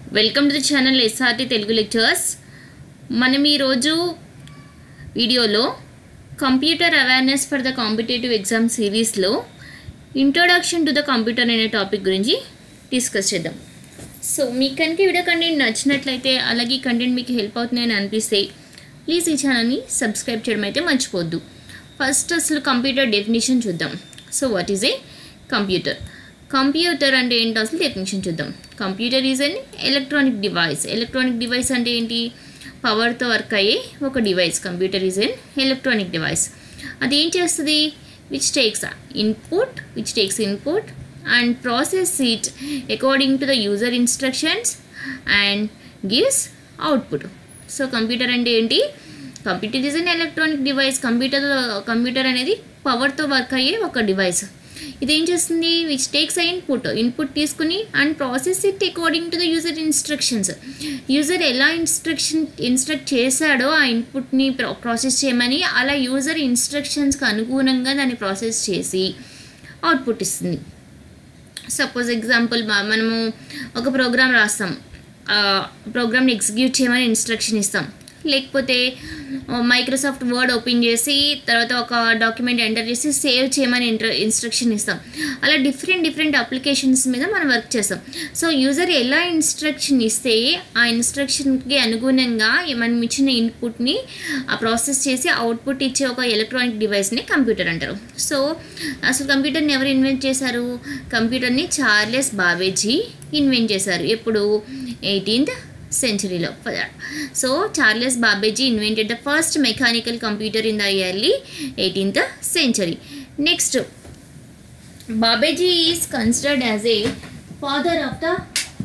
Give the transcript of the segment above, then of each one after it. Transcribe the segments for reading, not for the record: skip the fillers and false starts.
Welcome to the channel SRT Telugu lectures. మనం ఈరోజు వీడియోలో computer awareness for the competitive exam సిరీస్లో ఇంట్రొడక్షన్ టు ద కంప్యూటర్ అనే topic గురించి డిస్కస్ చేద్దాం. సో మీకు కనుక వీడియో కంటెంట్ నచ్చినట్లయితే, అలాగే కంటెంట్ మీకు హెల్ప్ అవుతుందని అనిపిస్తే ప్లీజ్ ఈ ఛానల్ని సబ్స్క్రైబ్ చేయడం అయితే మర్చిపోవద్దు. ఫస్ట్ అసలు కంప్యూటర్ డెఫినేషన్ చూద్దాం. So what is a computer? Computer అంటే ఏంటో అసలు డెఫినేషన్ చూద్దాం. Computer is an electronic device. Electronic device అంటే ఏంటి? పవర్తో వర్క్ అయ్యే ఒక device. Computer is an electronic device. అది ఏం చేస్తుంది? Which takes input and process it according to the user instructions and gives output. So computer అంటే ఏంటి? Computer is an electronic device. Computer అనేది పవర్తో వర్క్ అయ్యే ఒక డివైస్. ఇదేం చేస్తుంది? విచ్ టేక్స్ ఇన్పుట్ తీసుకుని and process it according to the user instructions. User ఎలా ఇన్స్ట్రక్ట్ చేశాడో ఆ ఇన్పుట్ని ప్రాసెస్ చేయమని, అలా యూజర్ ఇన్స్ట్రక్షన్స్కి అనుగుణంగా దాన్ని ప్రాసెస్ చేసి అవుట్పుట్ ఇస్తుంది. సపోజ్ ఎగ్జాంపుల్, మనము ఒక ప్రోగ్రామ్ రాస్తాం, ప్రోగ్రామ్ని ఎగ్జిక్యూట్ చేయమని ఇన్స్ట్రక్షన్ ఇస్తాం. లేకపోతే మైక్రోసాఫ్ట్ వర్డ్ ఓపెన్ చేసి తర్వాత ఒక డాక్యుమెంట్ ఎంటర్ చేసి సేవ్ చేయమని ఇన్స్ట్రక్షన్ ఇస్తాం. అలా డిఫరెంట్ అప్లికేషన్స్ మీద మనం వర్క్ చేస్తాం. సో యూజర్ ఎలా ఇన్స్ట్రక్షన్ ఇస్తే ఆ ఇన్స్ట్రక్షన్కి అనుగుణంగా మనం ఇచ్చిన ఇన్పుట్ని ప్రాసెస్ చేసి అవుట్పుట్ ఇచ్చే ఒక ఎలక్ట్రానిక్ డివైస్ని కంప్యూటర్ అంటారు. సో అసలు కంప్యూటర్ని ఎవరు ఇన్వెంట్ చేశారు? కంప్యూటర్ని చార్లెస్ బాబేజీ ఇన్వెంట్ చేశారు. ఎప్పుడు? 18th centuryలో. So Charles Babbage invented the first mechanical computer in the early 18th century. Next, Babbage is considered as a father of the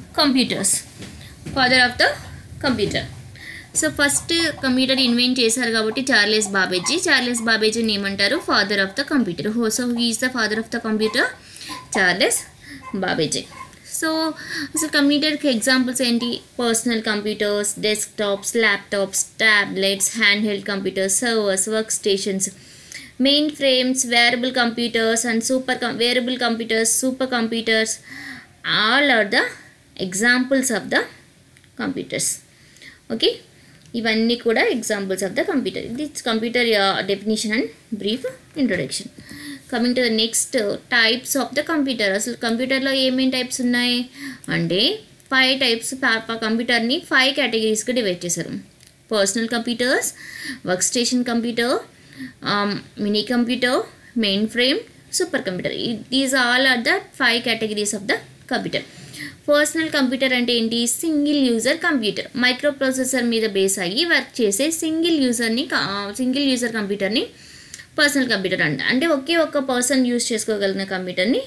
computer. So first computer invent చేశారు కాబట్టి Charles బాబేజీని ఏమంటారు? Father of the computer. So he is the father of the computer, Charles Babbage. So అసలు కంప్యూటర్కి examples ఏంటి? Personal computers, desktops, laptops, tablets, hand held computers, servers, work stations, main frames, wearable computers and super computers all are the examples of the computers. Okay, ఇవన్నీ కూడా examples of the computer. ఇది computer definition and brief introduction. Coming to the next, types of the computer. అసలు కంప్యూటర్లో ఏమేమి types ఉన్నాయి అంటే 5 types. కంప్యూటర్ని 5 కేటగిరీస్గా డివైడ్ చేశారు. Personal computers, work station computer, mini computer, main frame, super computer. These all are the 5 categories of the computer. Personal computer అంటే ఏంటి? Single user computer. Micro processor మీద బేస్ అయ్యి వర్క్ చేసే సింగిల్ యూజర్ కంప్యూటర్ని personal computer అంటే ఒకే ఒక్క person use చేసుకోగలిగిన కంప్యూటర్ని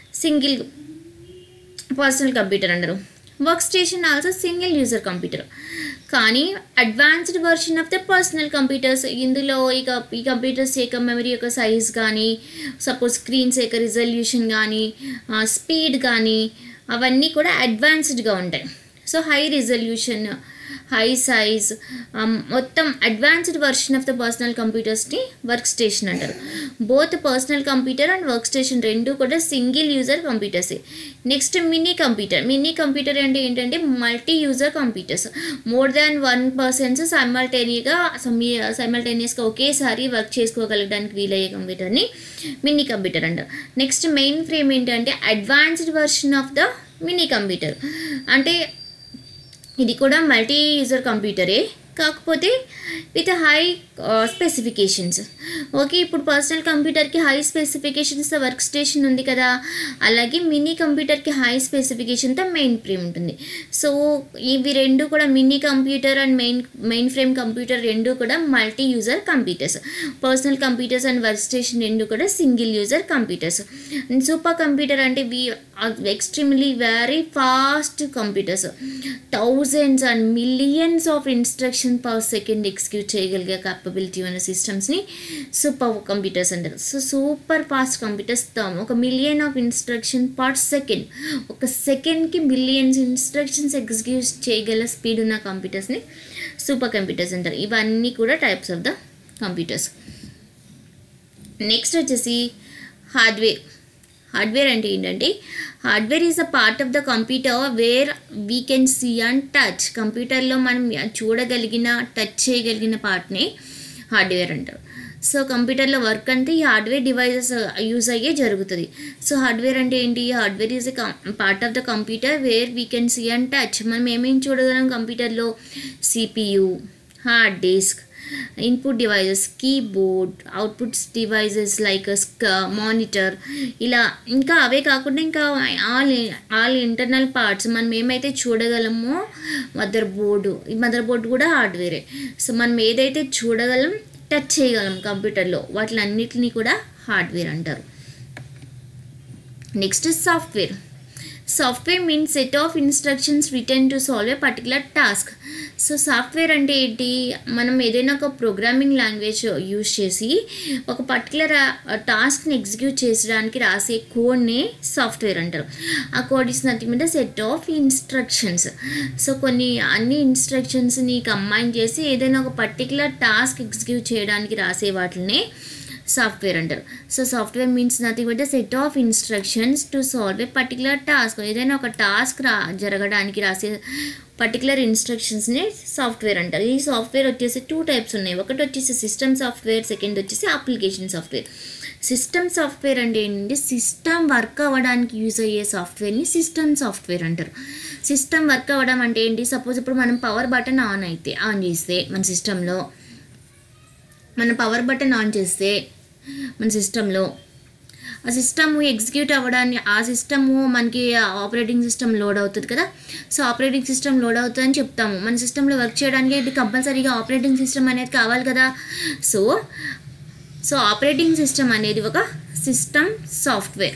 పర్సనల్ కంప్యూటర్ అంటారు. Work station also single user computer. కానీ advanced version of the personal computers, ఇందులో ఈ కంప్యూటర్స్ యొక్క మెమరీ యొక్క సైజ్ కానీ, సపోజ్ స్క్రీన్స్ యొక్క రిజల్యూషన్ కానీ, స్పీడ్ కానీ, అవన్నీ కూడా అడ్వాన్స్డ్గా ఉంటాయి. So high resolution, high size, మొత్తం advanced version of the personal కంప్యూటర్స్ని వర్క్ స్టేషన్ అంటారు. Both personal computer and work station రెండు కూడా సింగిల్ యూజర్ కంప్యూటర్సే. నెక్స్ట్, మినీ కంప్యూటర్ అంటే ఏంటంటే multi user computers. More than 1 person సైమల్టేనియస్గా ఒకేసారి వర్క్ చేసుకోగలగడానికి వీలయ్యే కంప్యూటర్ని మినీ కంప్యూటర్ అంటారు. నెక్స్ట్, మెయిన్ ఫ్రేమ్ ఏంటంటే advanced version of the mini computer. అంటే ఇది కూడా మల్టీ యూజర్ కంప్యూటరే, కాకపోతే విత్ హై స్పెసిఫికేషన్స్. ఓకే, ఇప్పుడు పర్సనల్ కంప్యూటర్కి హై స్పెసిఫికేషన్స్తో వర్క్ స్టేషన్ ఉంది కదా, అలాగే మినీ కంప్యూటర్కి హై స్పెసిఫికేషన్తో మెయిన్ ఫ్రేమ్ ఉంటుంది. సో ఇవి రెండు కూడా, mini computer and main frame computer రెండు కూడా multi user computers. Personal computers and work station రెండు కూడా single user computers. Super computer అంటే extremely very fast computers. Thousands and millions of instructions per second execute చేయగలిగే capability ఉన్న సిస్టమ్స్ని super computers అంటారు. So super fast computers, 1 million of instruction per second, ఒక సెకండ్కి millions instructions execute చేయగల speed ఉన్న కంప్యూటర్స్ని సూపర్ కంప్యూటర్స్ అంటారు. ఇవన్నీ కూడా types of the computers. Next వచ్చేసి హార్డ్వేర్. హార్డ్వేర్ అంటే ఏంటంటే hardware is a part of the computer where we can see and touch. కంప్యూటర్లో మనం చూడగలిగిన టచ్ చేయగలిగిన పార్ట్ని హార్డ్వేర్ అంటారు. సో కంప్యూటర్లో వర్క్ అంటే ఈ హార్డ్వేర్ డివైజెస్ యూజ్ అయ్యే జరుగుతుంది. సో హార్డ్వేర్ అంటే ఏంటి? Hardware is part of the computer where we can see and touch. మనం ఏమేమి చూడగలం కంప్యూటర్లో? CPU, hard disk, input devices, keyboard, outputs devices like monitor, ఇలా ఇంకా అవే కాకుండా ఇంకా ఆల్ ఇంటర్నల్ పార్ట్స్ మనం ఏమైతే చూడగలమో మదర్ బోర్డు, ఈ మదర్ బోర్డు కూడా హార్డ్వేరే. సో మనం ఏదైతే చూడగలం, టచ్ చేయగలం కంప్యూటర్లో, వాటిలన్నిటిని కూడా హార్డ్వేర్ అంటారు. Next software. Software means set of instructions written to solve a particular task. So software అంటే ఏంటి? మనం ఏదైనా ఒక ప్రోగ్రామింగ్ లాంగ్వేజ్ యూజ్ చేసి ఒక పర్టికులర్ టాస్క్ని ఎగ్జిక్యూట్ చేసడానికి రాసే కోడ్ని సాఫ్ట్వేర్ అంటారు. ఆ code is nothing but set of instructions. So అన్ని ఇన్స్ట్రక్షన్స్ని కంబైన్ చేసి ఏదైనా ఒక పర్టికులర్ టాస్క్ ఎగ్జిక్యూట్ చేయడానికి రాసే వాటిని సాఫ్ట్వేర్ అంటారు. So software means nothing but set of instructions to solve a particular task. ఏదైనా ఒక టాస్క్ జరగడానికి రాసే పర్టికులర్ ఇన్స్ట్రక్షన్స్ని సాఫ్ట్వేర్ అంటారు. ఈ సాఫ్ట్వేర్ వచ్చేసి 2 టైప్స్ ఉన్నాయి. ఒకటి వచ్చేసి సిస్టమ్ సాఫ్ట్వేర్, సెకండ్ వచ్చేసి అప్లికేషన్ సాఫ్ట్వేర్. సిస్టమ్ సాఫ్ట్వేర్ అంటే ఏంటంటే సిస్టమ్ వర్క్ అవ్వడానికి యూజ్ అయ్యే సాఫ్ట్వేర్ని సిస్టమ్ సాఫ్ట్వేర్ అంటారు. సిస్టమ్ వర్క్ అవ్వడం అంటే ఏంటి? సపోజ్ ఇప్పుడు మనం పవర్ బటన్ ఆన్ చేస్తే మన సిస్టంలో, మన పవర్ బటన్ ఆన్ చేస్తే మన సిస్టంలో ఆ సిస్టమ్ ఎగ్జిక్యూట్ అవ్వడానికి, ఆ సిస్టము మనకి ఆపరేటింగ్ సిస్టమ్ లోడ్ అవుతుంది కదా. సో ఆపరేటింగ్ సిస్టమ్ లోడ్ అవుతుందని చెప్తాము. మన సిస్టంలో వర్క్ చేయడానికి ఇది కంపల్సరీగా ఆపరేటింగ్ సిస్టమ్ అనేది కావాలి కదా. సో ఆపరేటింగ్ సిస్టమ్ అనేది ఒక system software.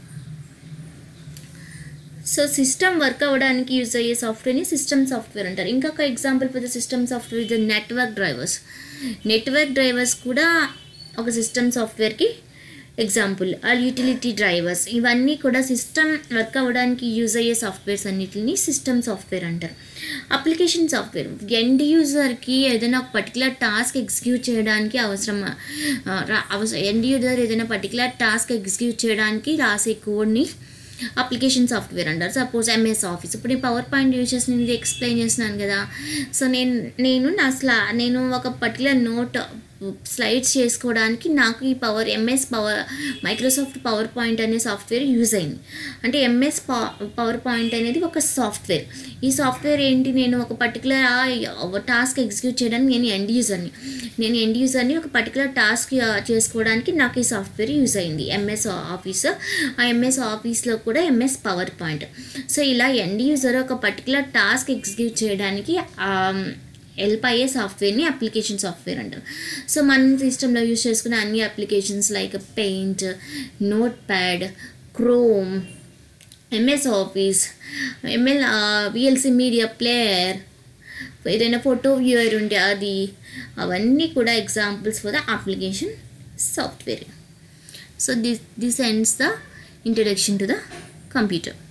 So system work అవ్వడానికి యూజ్ అయ్యే సాఫ్ట్వేర్ని సిస్టమ్ సాఫ్ట్వేర్ అంటారు. ఇంకొక example for the system software is the network drivers. Network drivers కూడా ఒక సిస్టమ్ సాఫ్ట్వేర్కి ఎగ్జాంపుల్. యూటిలిటీ డ్రైవర్స్, ఇవన్నీ కూడా సిస్టమ్ వర్క్ అవ్వడానికి యూజ్ అయ్యే సాఫ్ట్వేర్స్ అన్నిటిని సిస్టమ్ సాఫ్ట్వేర్ అంటారు. అప్లికేషన్ సాఫ్ట్వేర్ ఎండ్ యూజర్కి ఏదైనా ఒక పర్టికులర్ టాస్క్ ఎగ్జిక్యూట్ చేయడానికి ఎండ్ యూజర్ ఏదైనా పర్టికులర్ టాస్క్ ఎగ్జిక్యూట్ చేయడానికి రాసే కోడ్ని అప్లికేషన్ సాఫ్ట్వేర్ అంటారు. సపోజ్ MS ఆఫీస్, ఇప్పుడు ఈ పవర్ పాయింట్ యూజ్ చేసి నేను ఇది ఎక్స్ప్లెయిన్ చేస్తున్నాను కదా. సో నేను ఒక పర్టికులర్ నోట్ స్లైడ్స్ చేసుకోవడానికి నాకు ఈ మైక్రోసాఫ్ట్ పవర్ పాయింట్ అనే సాఫ్ట్వేర్ యూజ్ అయింది. అంటే MS పవర్ పాయింట్ అనేది ఒక సాఫ్ట్వేర్. ఈ సాఫ్ట్వేర్ ఏంటి? నేను ఒక పర్టికులర్ టాస్క్ ఎగ్జిక్యూట్ చేయడానికి నేను ఎండ్ యూజర్ని ఒక పర్టికులర్ టాస్క్ చేసుకోవడానికి నాకు ఈ సాఫ్ట్వేర్ యూజ్ అయింది, MS ఆఫీస్. ఆ MS ఆఫీస్లో కూడా MS పవర్ పాయింట్. సో ఇలా ఎండ్ యూజర్ ఒక పర్టికులర్ టాస్క్ ఎగ్జిక్యూట్ చేయడానికి హెల్ప్ అయ్యే సాఫ్ట్వేర్ని అప్లికేషన్ సాఫ్ట్వేర్ అంటారు. సో మన సిస్టంలో యూజ్ చేసుకునే అన్ని applications like paint, notepad, chrome, MS office, VLC media player, ఏదైనా ఫోటో వ్యూయర్ ఉంటే అది, అవన్నీ కూడా examples for the application software. So this ends the introduction to the computer.